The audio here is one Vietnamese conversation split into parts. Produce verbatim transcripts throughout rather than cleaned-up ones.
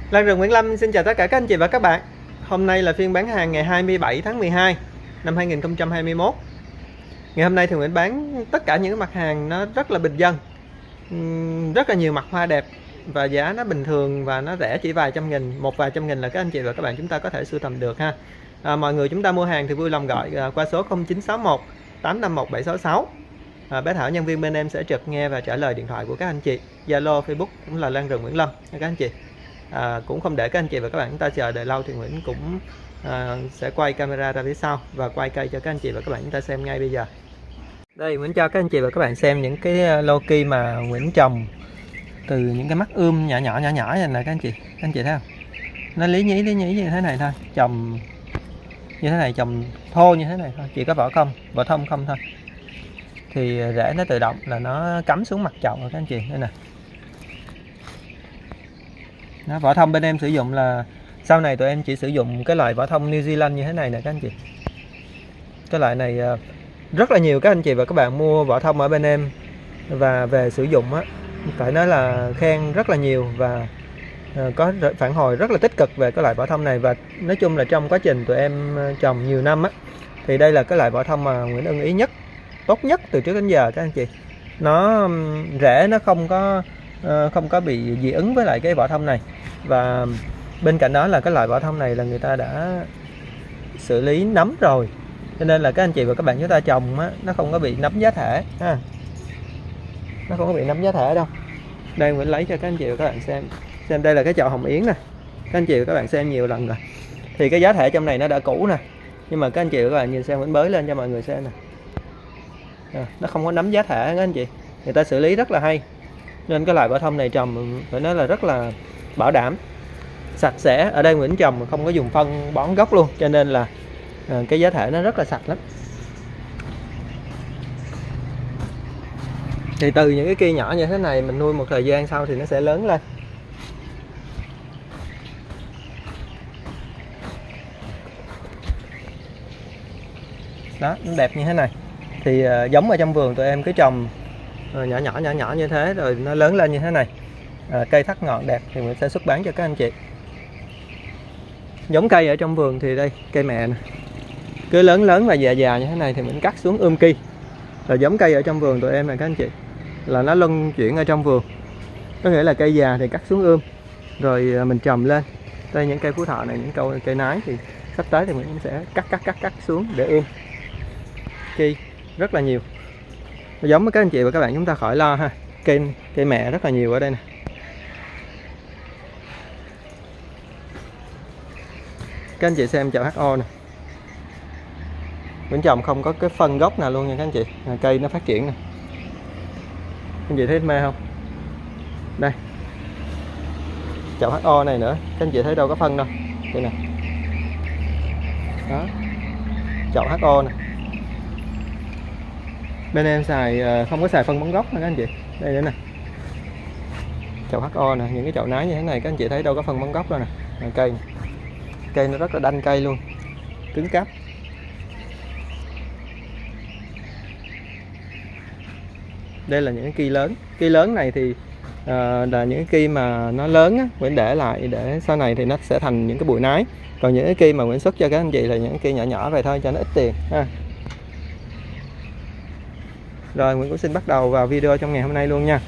Lan Rừng Nguyễn Lâm xin chào tất cả các anh chị và các bạn. Hôm nay là phiên bán hàng ngày hai mươi bảy tháng mười hai năm hai nghìn không trăm hai mươi mốt. Ngày hôm nay thì Nguyễn bán tất cả những mặt hàng nó rất là bình dân, rất là nhiều mặt hoa đẹp và giá nó bình thường và nó rẻ chỉ vài trăm nghìn, một vài trăm nghìn là các anh chị và các bạn chúng ta có thể sưu tầm được ha. À, mọi người chúng ta mua hàng thì vui lòng gọi qua số không chín sáu một tám năm một bảy sáu sáu. À, bé Thảo nhân viên bên em sẽ trực nghe và trả lời điện thoại của các anh chị. Zalo, Facebook cũng là Lan Rừng Nguyễn Lâm các anh chị. À, cũng không để các anh chị và các bạn chúng ta chờ đợi lâu thì Nguyễn cũng à, sẽ quay camera ra phía sau và quay cây cho các anh chị và các bạn chúng ta xem ngay bây giờ. Đây Nguyễn cho các anh chị và các bạn xem những cái Loki mà Nguyễn trồng từ những cái mắt ươm nhỏ nhỏ nhỏ nhỏ này nè các anh chị. Các anh chị thấy không? Nó lý nhí lý nhí như thế này thôi, trồng như thế này, trồng thô như thế này thôi, chỉ có vỏ không, vỏ thông không thôi. Thì rễ nó tự động là nó cắm xuống mặt chậu rồi các anh chị. Đây nè. Đó, vỏ thông bên em sử dụng là sau này tụi em chỉ sử dụng cái loại vỏ thông New Zealand như thế này nè các anh chị. Cái loại này rất là nhiều các anh chị và các bạn mua vỏ thông ở bên em và về sử dụng á, phải nói là khen rất là nhiều và có phản hồi rất là tích cực về cái loại vỏ thông này. Và nói chung là trong quá trình tụi em trồng nhiều năm á, thì đây là cái loại vỏ thông mà Nguyễn ưng ý nhất, tốt nhất từ trước đến giờ các anh chị. Nó rễ nó không có không có bị dị ứng với lại cái vỏ thông này. Và bên cạnh đó là cái loại vỏ thông này là người ta đã xử lý nấm rồi, cho nên là các anh chị và các bạn chúng ta trồng á, nó không có bị nấm giá thể ha. Nó không có bị nấm giá thể đâu. Đây Nguyễn lấy cho các anh chị và các bạn xem. Xem đây là cái chậu hồng yến nè. Các anh chị và các bạn xem nhiều lần rồi. Thì cái giá thể trong này nó đã cũ nè, nhưng mà các anh chị và các bạn nhìn xem, Nguyễn bới lên cho mọi người xem nè. À, nó không có nấm giá thể các anh chị. Người ta xử lý rất là hay. Nên cái loại vỏ thông này trồng phải nói là rất là bảo đảm, sạch sẽ. Ở đây Nguyễn trồng không có dùng phân bón gốc luôn, cho nên là à, cái giá thể nó rất là sạch lắm. Thì từ những cái cây nhỏ như thế này mình nuôi một thời gian sau thì nó sẽ lớn lên. Đó, nó đẹp như thế này. Thì uh, giống ở trong vườn tụi em cứ trồng uh, nhỏ nhỏ nhỏ nhỏ như thế rồi nó lớn lên như thế này. Uh, cây thắt ngọn đẹp thì mình sẽ xuất bán cho các anh chị. Giống cây ở trong vườn thì đây, cây mẹ nè. Cứ lớn lớn và già già như thế này thì mình cắt xuống ươm ki. Là giống cây ở trong vườn tụi em này các anh chị. Là nó luân chuyển ở trong vườn. Có nghĩa là cây già thì cắt xuống ươm rồi uh, mình trồng lên. Đây những cây phú thọ này, những cây cây nái thì sắp tới thì mình sẽ cắt cắt cắt cắt xuống để ươm ki rất là nhiều. Giống với các anh chị và các bạn chúng ta khỏi lo ha. Cây cây mẹ rất là nhiều ở đây nè. Các anh chị xem chậu hát o nè. Bên trồng không có cái phân gốc nào luôn nha các anh chị. Cây nó phát triển nè. Các anh chị thấy mê không? Đây. Chậu hát o này nữa, các anh chị thấy đâu có phân đâu. Đây nè. Đó. Chậu hát o nè. Bên em xài không có xài phân bón gốc nè các anh chị. Đây nữa nè. Chậu hát o nè, những cái chậu nái như thế này các anh chị thấy đâu có phân bón gốc đâu nè. Này, cây này. Cây nó rất là đanh cây luôn, cứng cáp. Đây là những cái cây lớn. Cây lớn này thì uh, là những cái cây mà nó lớn á, Nguyễn để lại để sau này thì nó sẽ thành những cái bụi nái. Còn những cái cây mà Nguyễn xuất cho các anh chị là những cây nhỏ nhỏ vậy thôi cho nó ít tiền ha. Rồi Nguyễn cũng xin bắt đầu vào video trong ngày hôm nay luôn nha.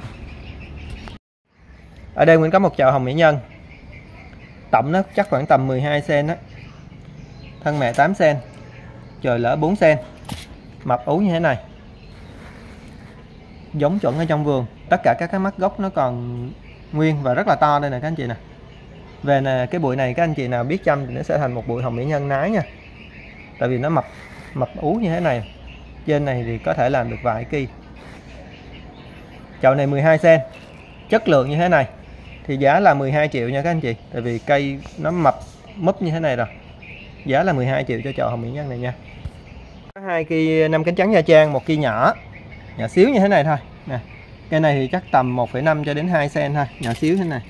Ở đây Nguyễn có một chậu hồng mỹ nhân. Tổng nó chắc khoảng tầm mười hai xen-ti-mét á. Thân mẹ tám xen-ti-mét. Chồi lỡ bốn xen-ti-mét. Mập ú như thế này. Giống chuẩn ở trong vườn. Tất cả các cái mắt gốc nó còn nguyên và rất là to đây nè các anh chị nè. Về nè, cái bụi này các anh chị nào biết chăm thì nó sẽ thành một bụi hồng mỹ nhân nái nha. Tại vì nó mập mập ú như thế này. Trên này thì có thể làm được vài ki. Chậu này mười hai xen-ti-mét. Chất lượng như thế này thì giá là mười hai triệu nha các anh chị. Tại vì cây nó mập múp như thế này rồi. Giá là mười hai triệu cho chậu hồng mỹ nhân này nha. Có hai cây năm cánh trắng Nha Trang, một cây nhỏ, nhỏ xíu như thế này thôi nè. Cây này thì chắc tầm một phẩy năm cho đến hai xen-ti-mét thôi, nhỏ xíu thế này.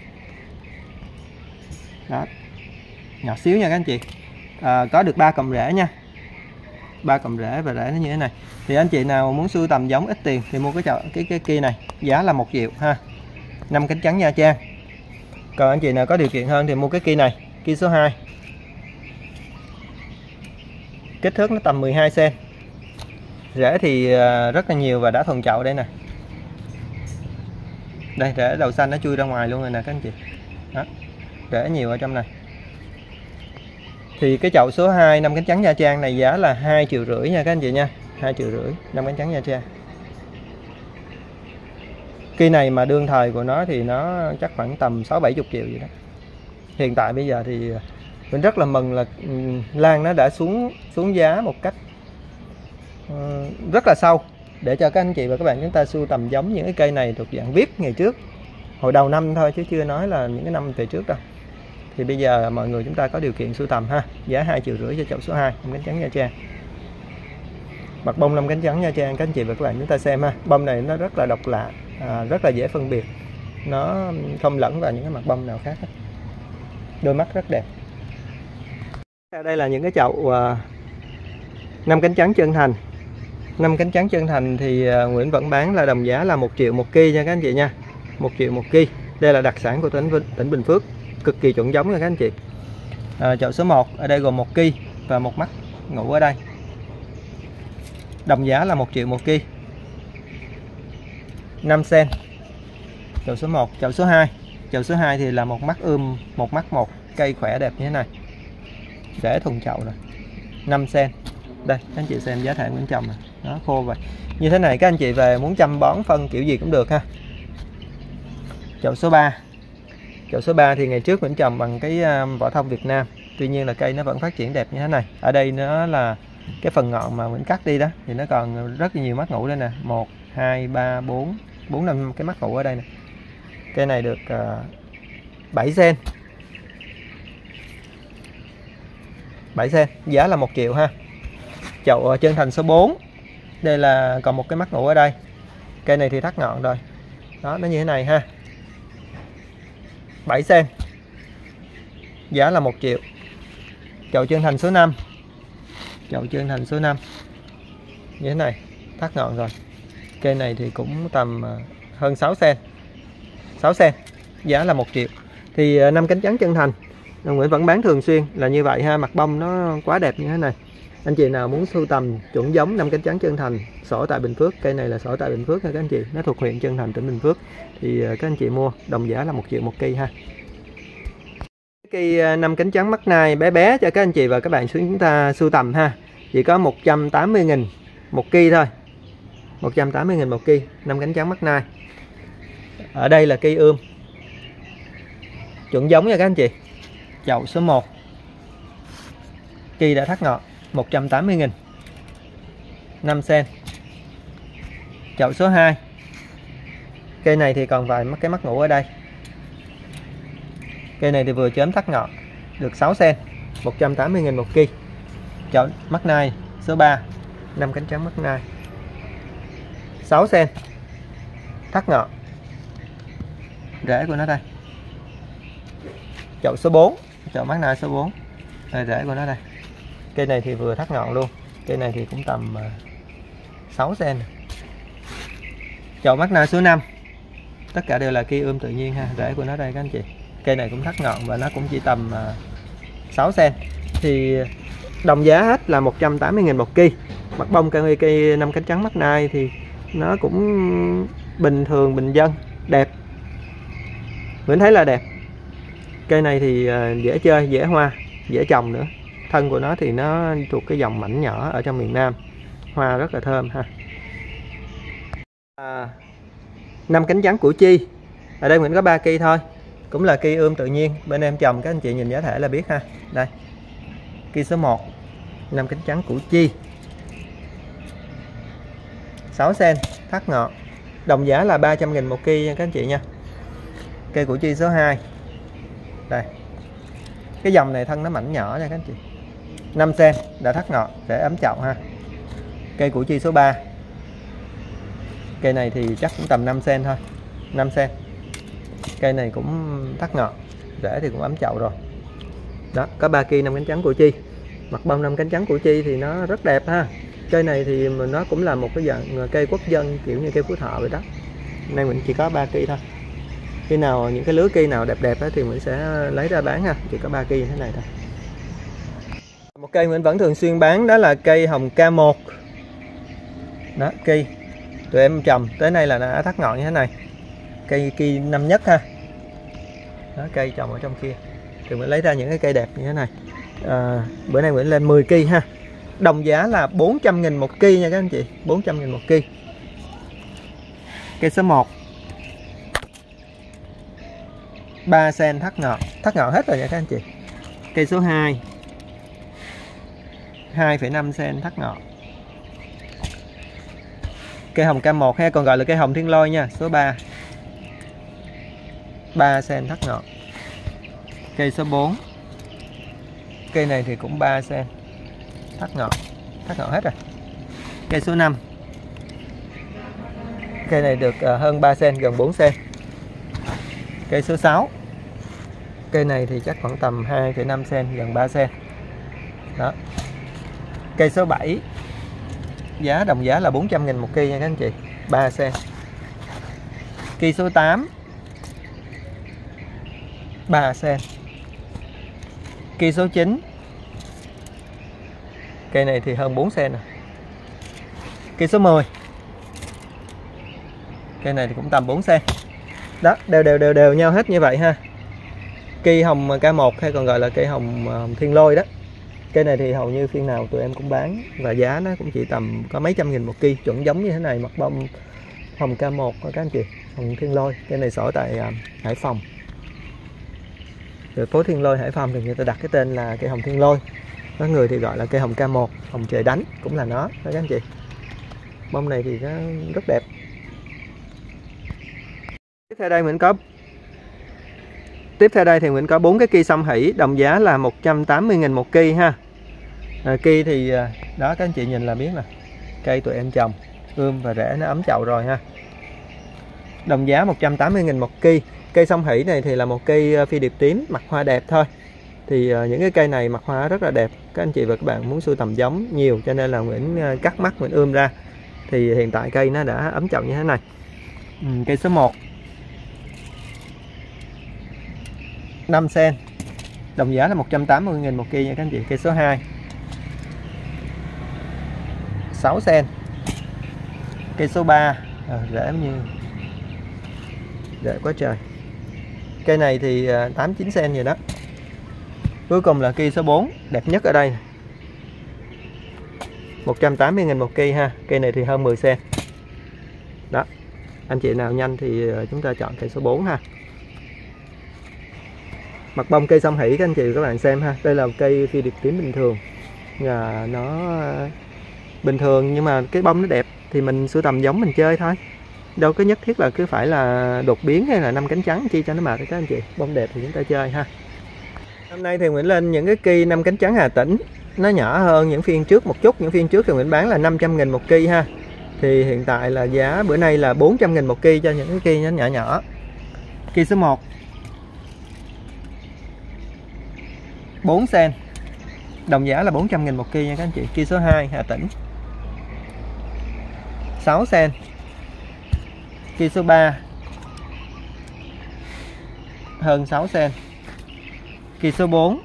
Đó. Nhỏ xíu nha các anh chị. À, có được ba cọng rễ nha. ba cọng rễ và rễ nó như thế này. Thì anh chị nào muốn sưu tầm giống ít tiền thì mua cái chậu cái cái kia này, giá là một triệu ha. Năm cánh trắng Nha Trang. Còn anh chị nào có điều kiện hơn thì mua cái kia này, kia số hai. Kích thước nó tầm mười hai xăng-ti-mét. Rễ thì rất là nhiều và đã thuần chậu đây nè. Đây, rễ đầu xanh nó chui ra ngoài luôn rồi nè các anh chị. Đó, rễ nhiều ở trong này. Thì cái chậu số hai năm cánh trắng Nha Trang này giá là hai triệu rưỡi nha các anh chị nha. hai triệu rưỡi năm cánh trắng Nha Trang. Cây này mà đương thời của nó thì nó chắc khoảng tầm sáu bảy mươi triệu vậy đó. Hiện tại bây giờ thì mình rất là mừng là lan nó đã xuống xuống giá một cách uh, rất là sâu, để cho các anh chị và các bạn chúng ta sưu tầm giống những cái cây này thuộc dạng vê i pê ngày trước, hồi đầu năm thôi chứ chưa nói là những cái năm về trước đâu. Thì bây giờ mọi người chúng ta có điều kiện sưu tầm ha, giá hai triệu rưỡi cho chậu số hai năm cánh trắng Nha Trang. Mặt bông năm cánh trắng Nha Trang các anh chị và các bạn chúng ta xem ha, bông này nó rất là độc lạ, à, rất là dễ phân biệt, nó không lẫn vào những cái mặt bông nào khác hết. Đôi mắt rất đẹp. Đây là những cái chậu uh, năm cánh trắng chân thành. Năm cánh trắng chân thành thì uh, Nguyễn vẫn bán là đồng giá là một triệu một ki nha các anh chị nha. một triệu một ki. Đây là đặc sản của tỉnh tỉnh Bình Phước, cực kỳ chuẩn giống nha các anh chị. À, chậu số một ở đây gồm một ki và một mắt ngủ ở đây. Đồng giá là một triệu một ki. năm xăng-ti-mét. Chậu số một, chậu số hai. Chậu số hai thì là một mắt ươm, một mắt một cây khỏe đẹp như thế này. Rễ thùng chậu rồi. năm xăng-ti-mét. Đây, các anh chị xem giá thể Nguyễn trồng này. Nó khô vậy. Như thế này các anh chị về muốn chăm bón phân kiểu gì cũng được ha. Chậu số ba. Chậu số ba thì ngày trước Nguyễn trồng bằng cái vỏ thông Việt Nam. Tuy nhiên là cây nó vẫn phát triển đẹp như thế này. Ở đây nó là cái phần ngọn mà Nguyễn cắt đi đó thì nó còn rất là nhiều mắt ngủ đây nè. một, hai, ba, bốn, bốn, năm cái mắt ngủ ở đây nè. Cây này được uh, bảy xăng-ti-mét. bảy xăng-ti-mét, giá là một triệu ha. Chậu chân thành số bốn. Đây là còn một cái mắt ngủ ở đây. Cây này thì thắt ngọn rồi. Đó, nó như thế này ha. bảy xăng-ti-mét. Giá là một triệu. Chậu chân thành số năm. Chậu chân thành số năm. Như thế này, thắt ngọn rồi. Cây này thì cũng tầm hơn sáu xăng-ti-mét. sáu xăng-ti-mét. Giá là một triệu. Thì năm cánh trắng chân thành Nguyễn vẫn bán thường xuyên là như vậy ha, mặt bông nó quá đẹp như thế này. Anh chị nào muốn sưu tầm chuẩn giống năm cánh trắng chân thành, sổ tại Bình Phước, cây này là sổ tại Bình Phước ha các anh chị, nó thuộc huyện Chân Thành, tỉnh Bình Phước, thì các anh chị mua đồng giá là một triệu một cây ha. Cây năm cánh trắng mắt nai bé bé cho các anh chị và các bạn chúng ta sưu tầm ha, chỉ có một trăm tám mươi nghìn một cây thôi, một trăm tám mươi nghìn một cây, năm cánh trắng mắt nai. Ở đây là cây ươm chuẩn giống nha các anh chị. Chậu số một, cây đã thắt ngọn, một trăm tám mươi nghìn, năm xăng-ti-mét. Chậu số hai, cây này thì còn vài cái mắt ngủ ở đây. Cây này thì vừa chớm thắt ngọn, được sáu xăng-ti-mét, một trăm tám mươi nghìn một cây. Chậu mắt nai số ba, năm cánh trắng mắt nai, sáu xăng-ti-mét, thắt ngọn, rễ của nó đây. Chậu số bốn, chậu mắt nai số bốn, đây, rễ của nó đây. Cây này thì vừa thắt ngọn luôn, cây này thì cũng tầm sáu xăng-ti-mét. Chậu mắt nai số năm, tất cả đều là cây ươm tự nhiên ha, rễ của nó đây các anh chị. Cây này cũng thắt ngọn và nó cũng chỉ tầm sáu xăng-ti-mét. Thì đồng giá hết là một trăm tám mươi nghìn một cây. Mặt bông cây cây năm cánh trắng mắt nai thì nó cũng bình thường, bình dân, đẹp. Mình thấy là đẹp. Cây này thì dễ chơi, dễ hoa, dễ trồng nữa. Thân của nó thì nó thuộc cái dòng mảnh nhỏ ở trong miền Nam, hoa rất là thơm ha. À, năm cánh trắng Củ Chi, ở đây mình có ba cây thôi, cũng là cây ươm tự nhiên. Bên em trồng các anh chị nhìn giá thể là biết ha. Đây, cây số một, năm cánh trắng Củ Chi, sáu xăng-ti-mét, thắt ngọn, đồng giá là ba trăm nghìn một cây nha các anh chị nha. Cây Củ Chi số hai, đây, cái dòng này thân nó mảnh nhỏ nha các anh chị, năm xăng-ti-mét, đã thắt ngọn để ấm chậu ha. Cây Củ Chi số ba, cây này thì chắc cũng tầm năm xăng-ti-mét thôi, năm xăng-ti-mét. Cây này cũng thắt ngọn, rễ thì cũng ấm chậu rồi. Đó, có ba cây năm cánh trắng Củ Chi. Mặt bông năm cánh trắng Củ Chi thì nó rất đẹp ha. Cây này thì nó cũng là một cái dạng cây quốc dân, kiểu như cây Phú Thọ vậy đó. Nay mình chỉ có ba cây thôi. Khi nào những cái lứa cây nào đẹp đẹp đó thì mình sẽ lấy ra bán ha, chỉ có ba cây như thế này thôi. Một cây mình vẫn thường xuyên bán đó là cây hồng K một. Đó, cây tụi em trồng tới nay là đã thắt ngọn như thế này. Cây cây năm nhất ha. Đó, cây trồng ở trong kia thì mình lấy ra những cái cây đẹp như thế này. À, bữa nay mình lên mười cây ha. Đồng giá là bốn trăm nghìn một cây nha các anh chị, bốn trăm nghìn một cây. Cây số một ba sen thắt ngọn, thắt ngọn hết rồi nha các anh chị. Cây số hai hai phẩy năm sen thắt ngọn. Cây hồng K một hay còn gọi là cây hồng thiên lôi nha, số ba ba sen thắt ngọn. Cây số bốn, cây này thì cũng ba sen thắt ngọn, thắt ngọn hết rồi. Cây số năm, cây này được hơn ba sen, gần bốn sen. Cây số sáu, cây này thì chắc khoảng tầm hai phẩy năm sen, gần ba sen. Đó. Cây số bảy, giá đồng giá là bốn trăm nghìn một cây nha các anh chị, ba sen. Cây số tám, ba sen. Cây số chín, cây này thì hơn bốn sen rồi. Cây số mười, cây này thì cũng tầm bốn sen. Đó, đều đều đều đều nhau hết như vậy ha. Cây hồng K một hay còn gọi là cây hồng thiên lôi đó. Cây này thì hầu như phiên nào tụi em cũng bán và giá nó cũng chỉ tầm có mấy trăm nghìn một cây, chuẩn giống như thế này, mặt bông hồng K một các anh chị, hồng thiên lôi. Cây này sổ tại uh, Hải Phòng. Rồi phố Thiên Lôi Hải Phòng thì người ta đặt cái tên là cây hồng thiên lôi. Có người thì gọi là cây hồng K một, hồng trời đánh cũng là nó đó các anh chị. Bông này thì nó rất đẹp. Tiếp theo đây mình có Tiếp theo đây thì mình có bốn cái cây song hỷ, đồng giá là một trăm tám mươi nghìn một cây ha. À, cây thì đó các anh chị nhìn là biết nè. Cây tụi em trồng ươm và rễ nó ấm chậu rồi ha. Đồng giá một trăm tám mươi nghìn một cây. Cây song hỷ này thì là một cây phi điệp tím, mặt hoa đẹp thôi. Thì uh, những cái cây này mặt hoa rất là đẹp. Các anh chị và các bạn muốn sưu tầm giống nhiều cho nên là Nguyễn uh, cắt mắt, Nguyễn ươm ra. Thì hiện tại cây nó đã ấm chậu như thế này. Ừ, cây số một năm sen, đồng giá là một trăm tám mươi nghìn một cây nha các anh chị. Cây số hai sáu sen. Cây số ba à, rễ như rễ quá trời. Cây này thì tám chín sen gì đó. Cuối cùng là cây số bốn, đẹp nhất ở đây, một trăm tám mươi nghìn một cây ha. Cây này thì hơn mười sen. Đó, anh chị nào nhanh thì chúng ta chọn cây số bốn ha. Mặt bông cây song hỷ các anh chị các bạn xem ha. Đây là một cây phi điệp tím bình thường, và nó bình thường nhưng mà cái bông nó đẹp thì mình sưu tầm giống mình chơi thôi, đâu có nhất thiết là cứ phải là đột biến hay là năm cánh trắng chi cho nó mệt các anh chị. Bông đẹp thì chúng ta chơi ha. Hôm nay thì Nguyễn lên những cái cây năm cánh trắng Hà Tĩnh, nó nhỏ hơn những phiên trước một chút. Những phiên trước thì Nguyễn bán là năm trăm nghìn một cây ha. Thì hiện tại là giá bữa nay là bốn trăm nghìn một cây cho những cái cây nhỏ nhỏ. Cây số một bốn sen, đồng giá là bốn trăm nghìn một cây nha các anh chị. Cây số hai Hà Tĩnh sáu sen. Cây số ba hơn sáu sen. Cây số bốn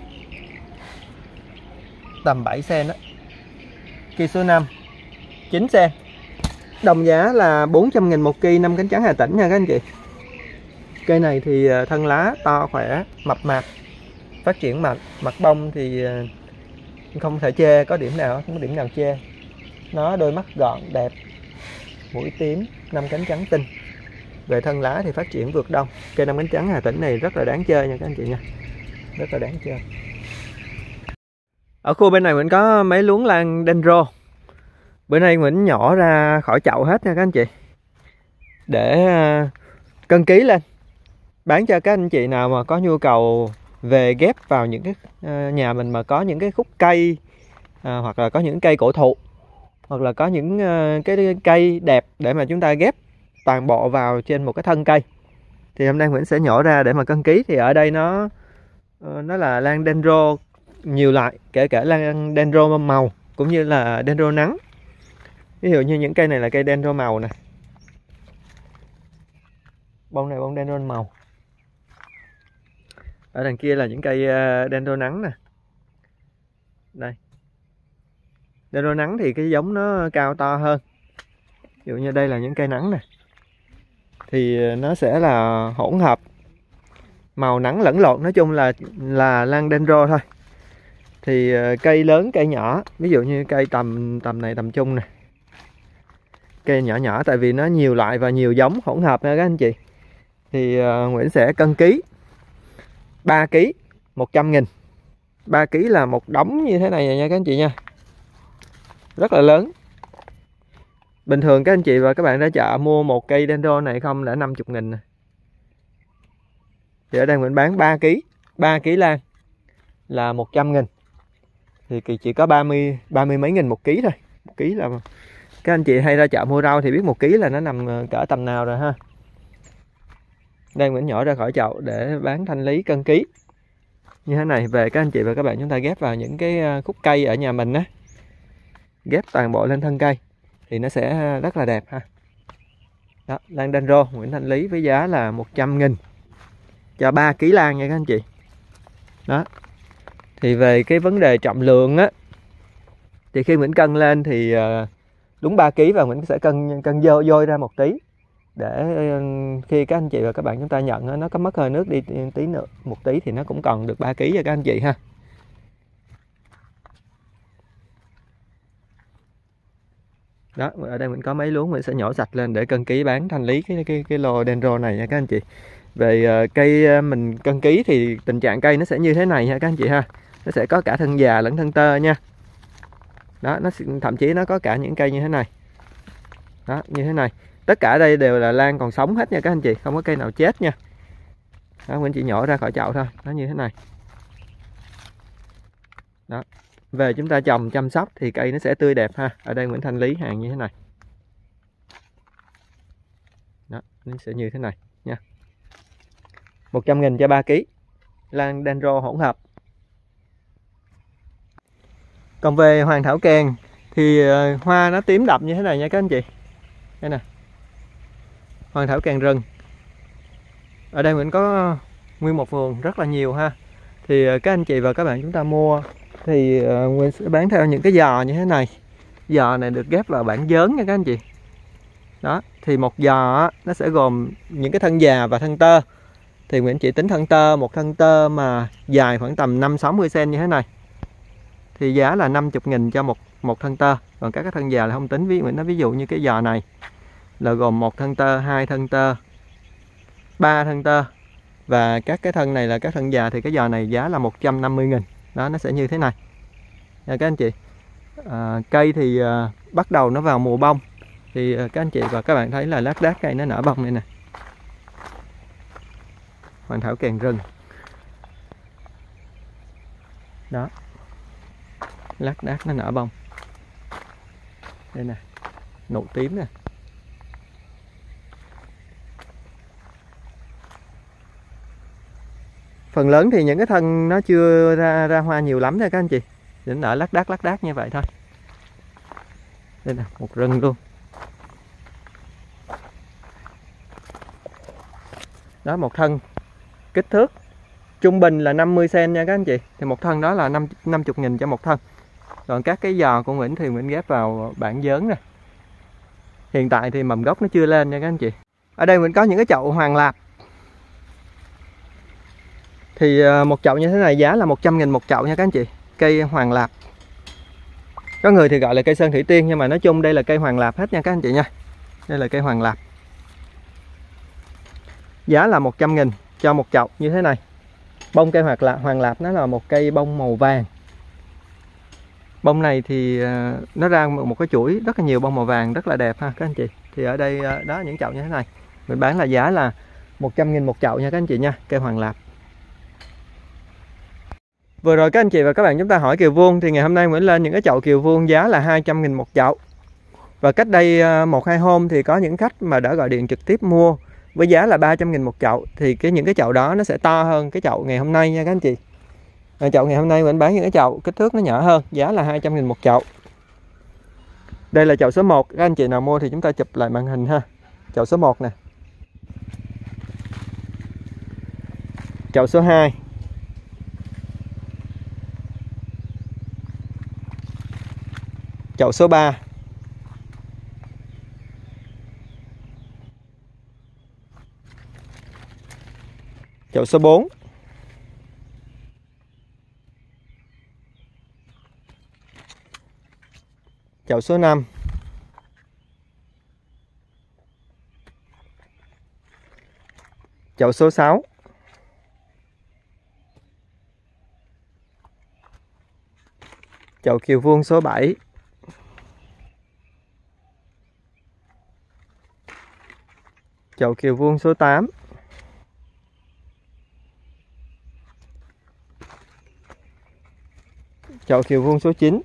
tầm bảy sen đó. Cây số năm chín sen. Đồng giá là bốn trăm nghìn một cây năm cánh trắng Hà Tĩnh nha các anh chị. Cây này thì thân lá to khỏe, mập mạp, phát triển mạnh. Mặt bông thì không thể chê, có điểm nào không có điểm nào chê. Nó đôi mắt gọn đẹp, mũi tím, năm cánh trắng tinh. Về thân lá thì phát triển vượt đông. Cây năm cánh trắng Hà Tĩnh này rất là đáng chơi nha các anh chị nha, rất là đáng chơi. Ở khu bên này mình có mấy luống lan dendro. Bữa nay mình nhỏ ra khỏi chậu hết nha các anh chị, để cân ký lên bán cho các anh chị nào mà có nhu cầu về ghép vào những cái nhà mình mà có những cái khúc cây, à, hoặc là có những cây cổ thụ, hoặc là có những cái cây đẹp để mà chúng ta ghép toàn bộ vào trên một cái thân cây. Thì hôm nay Nguyễn sẽ nhổ ra để mà cân ký. Thì ở đây nó nó là lan dendro nhiều loại, kể cả lan dendro màu cũng như là dendro nắng. Ví dụ như những cây này là cây dendro màu nè, Bông này bông dendron màu. Ở đằng kia là những cây dendron nắng nè. Đây. Dendron nắng thì cái giống nó cao to hơn. Ví dụ như đây là những cây nắng nè. Thì nó sẽ là hỗn hợp màu nắng lẫn lộn, nói chung là là lan dendron thôi. Thì cây lớn cây nhỏ, ví dụ như cây tầm tầm này tầm trung nè. Cây nhỏ nhỏ tại vì nó nhiều loại và nhiều giống hỗn hợp nha các anh chị. Thì uh, Nguyễn sẽ cân ký ba ký một trăm nghìn. ba ký là một đống như thế này nha các anh chị nha. Rất là lớn. Bình thường các anh chị và các bạn ra chợ mua một cây dendron này không đã năm mươi nghìn nè. Thì ở đây Nguyễn bán ba ký, ba ký lan là một trăm nghìn. Thì chỉ có ba mươi ba mươi mấy nghìn một ký thôi. Một ký là các anh chị hay ra chợ mua rau thì biết một ký là nó nằm cỡ tầm nào rồi ha. Đây Nguyễn nhỏ ra khỏi chậu để bán thanh lý cân ký. Như thế này về các anh chị và các bạn chúng ta ghép vào những cái khúc cây ở nhà mình á. Ghép toàn bộ lên thân cây thì nó sẽ rất là đẹp ha. Đó, lan dendron Nguyễn thanh lý với giá là một trăm nghìn cho ba ký lan nha các anh chị. Đó. Thì về cái vấn đề trọng lượng á, thì khi Nguyễn cân lên thì đúng ba ký và Nguyễn sẽ cân cân dôi, dôi ra một tí. Để khi các anh chị và các bạn chúng ta nhận nó có mất hơi nước đi tí nữa một tí thì nó cũng còn được ba ký cho các anh chị ha. Đó, ở đây mình có mấy luống mình sẽ nhổ sạch lên để cân ký bán thanh lý cái cái cái lô dendron này nha các anh chị. Về uh, cây uh, mình cân ký thì tình trạng cây nó sẽ như thế này nha các anh chị ha. Nó sẽ có cả thân già lẫn thân tơ nha. Đó, nó thậm chí nó có cả những cây như thế này. Đó, như thế này. Tất cả đây đều là lan còn sống hết nha các anh chị, không có cây nào chết nha. Đó, Nguyễn chỉ nhổ ra khỏi chậu thôi, nó như thế này. Đó. Về chúng ta trồng chăm sóc thì cây nó sẽ tươi đẹp ha. Ở đây Nguyễn thanh lý hàng như thế này. Đó, nó sẽ như thế này nha. một trăm nghìn cho ba ký. Lan dendron hỗn hợp. Còn về hoàng thảo kèn thì hoa nó tím đậm như thế này nha các anh chị. Đây nè. Hoàng thảo kèn rừng. Ở đây mình có nguyên một vườn rất là nhiều ha. Thì các anh chị và các bạn chúng ta mua thì Nguyên sẽ bán theo những cái giò như thế này. Giò này được ghép vào bản dớn nha các anh chị. Đó, thì một giò nó sẽ gồm những cái thân già và thân tơ. Thì Nguyễn chỉ tính thân tơ, một thân tơ mà dài khoảng tầm năm sáu mươi xăng-ti-mét như thế này. Thì giá là năm mươi nghìn cho một một thân tơ. Còn các cái thân già là không tính. Ví Nguyễn nói ví dụ như cái giò này là gồm một thân tơ, hai thân tơ, ba thân tơ. Và các cái thân này là các thân già thì cái giò này giá là một trăm năm mươi nghìn. Đó, nó sẽ như thế này nha các anh chị. À, cây thì à, bắt đầu nó vào mùa bông. Thì à, các anh chị và các bạn thấy là lác đác cây nó nở bông này nè. Hoàng thảo kèn rừng. Đó. Lác đác nó nở bông. Đây nè. Nụ tím nè. Phần lớn thì những cái thân nó chưa ra ra hoa nhiều lắm nha các anh chị. Chỉ nở lác đác lác đác như vậy thôi. Đây nè, một rừng luôn. Đó, một thân kích thước trung bình là năm mươi xăng-ti-mét nha các anh chị. Thì một thân đó là năm mươi nghìn cho một thân. Còn các cái giò của Nguyễn thì Nguyễn ghép vào bản dớn nè. Hiện tại thì mầm gốc nó chưa lên nha các anh chị. Ở đây Nguyễn có những cái chậu hoàng lạp. Thì một chậu như thế này giá là một trăm nghìn một chậu nha các anh chị. Cây hoàng lạp. Có người thì gọi là cây sơn thủy tiên, nhưng mà nói chung đây là cây hoàng lạp hết nha các anh chị nha. Đây là cây hoàng lạp. Giá là một trăm nghìn cho một chậu như thế này. Bông cây hoàng lạp, hoàng lạp nó là một cây bông màu vàng. Bông này thì nó ra một cái chuỗi rất là nhiều bông màu vàng rất là đẹp ha các anh chị. Thì ở đây đó, những chậu như thế này mình bán là giá là một trăm nghìn một chậu nha các anh chị nha. Cây hoàng lạp. Vừa rồi các anh chị và các bạn chúng ta hỏi kiều vuông, thì ngày hôm nay Nguyễn lên những cái chậu kiều vuông giá là hai trăm nghìn một chậu. Và cách đây một hai hôm thì có những khách mà đã gọi điện trực tiếp mua với giá là ba trăm nghìn một chậu. Thì cái những cái chậu đó nó sẽ to hơn cái chậu ngày hôm nay nha các anh chị. À, chậu ngày hôm nay Nguyễn bán những cái chậu kích thước nó nhỏ hơn, giá là hai trăm nghìn một chậu. Đây là chậu số một, các anh chị nào mua thì chúng ta chụp lại màn hình ha. Chậu số một nè. Chậu số hai. Chậu số ba. Chậu số bốn. Chậu số năm. Chậu số sáu. Chậu kiều vuông số bảy. Chậu kiều vuông số tám. Chậu kiều vuông số chín.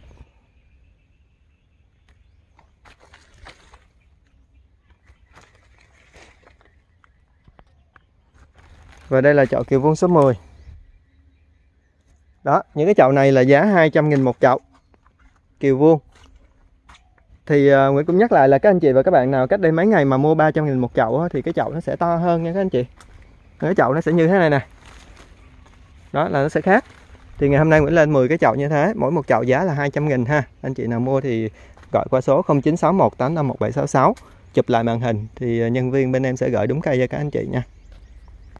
Và đây là chậu kiều vuông số mười. Đó, những cái chậu này là giá hai trăm nghìn một chậu kiều vuông. Thì uh, Nguyễn cũng nhắc lại là các anh chị và các bạn nào cách đây mấy ngày mà mua ba trăm nghìn một chậu á, thì cái chậu nó sẽ to hơn nha các anh chị. Cái chậu nó sẽ như thế này nè. Đó là nó sẽ khác. Thì ngày hôm nay Nguyễn lên mười cái chậu như thế, mỗi một chậu giá là hai trăm nghìn ha. Anh chị nào mua thì gọi qua số không chín sáu một tám năm một bảy sáu sáu, chụp lại màn hình thì nhân viên bên em sẽ gửi đúng cây cho các anh chị nha.